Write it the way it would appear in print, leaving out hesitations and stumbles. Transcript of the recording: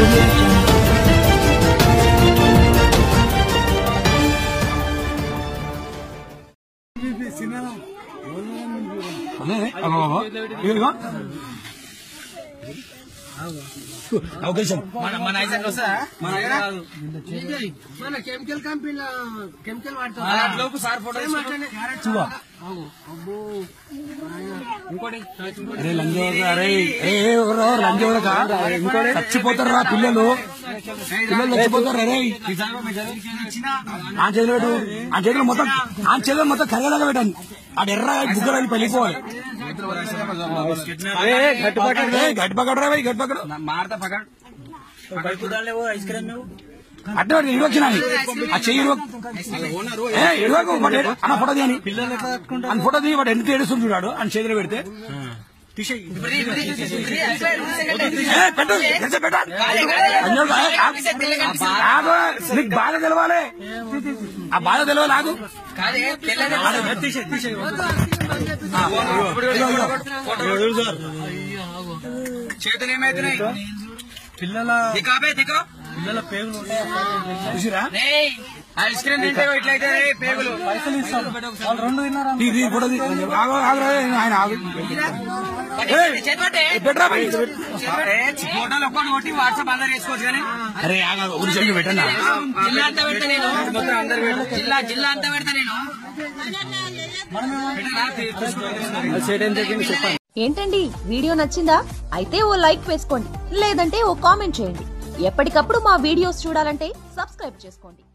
అవకాశం మన ఐజన్ వస్తుందా మన కెమికల్ కంపెనీలో కెమికల్ వాడతాం సార్ ఫోటో అరే లంజోడక అరే లంజోడక చచ్చిపోతారు రా పిల్లలు చచ్చిపోతారు అరే ఆ చేతులు మొత్తం కరిగేలాగా పెట్టండి ఆ ఎర్ర బుగ్గలు పెళ్ళిపోవాలి గట్టి పకడరా గట్టి పకడ మారతా పకడ్ ఐస్ క్రీమ్ అడ్డ ఇడవచ్చిన ఆ చెయ్యి ఇడవకు అన్న ఫోటో తీయని అని ఫోటో తీయి వాడు ఎంత ఏడుస్తుంది చూడాడు అని చేతిలో పెడితే నీకు బాధ తెలవాలి ఆ బాధ తెలవాలి ఆగు చేతులు ఏమైతున్నాయి పిల్లల పేగులు చూసిరా ఐస్ క్రీమ్ తింటే ఇట్లయితే పేగులు పైసలు ఇస్తారు రెండు తిన్నారా ఆయన ఫోటోలు ఒక్కటి కొట్టి వాట్సాప్ అందరు వేసుకోవచ్చు కానీ అరే ఊరి సైడ్ పెట్టండి జిల్లా అంతా పెడతా నేను మొత్తం అందరు జిల్లా అంతా పెడతా నేను ఏంటండి వీడియో నచ్చిందా? అయితే ఓ లైక్ వేసుకోండి, లేదంటే ఓ కామెంట్ చేయండి. ఎప్పటికప్పుడు మా వీడియోస్ చూడాలంటే సబ్స్క్రైబ్ చేసుకోండి.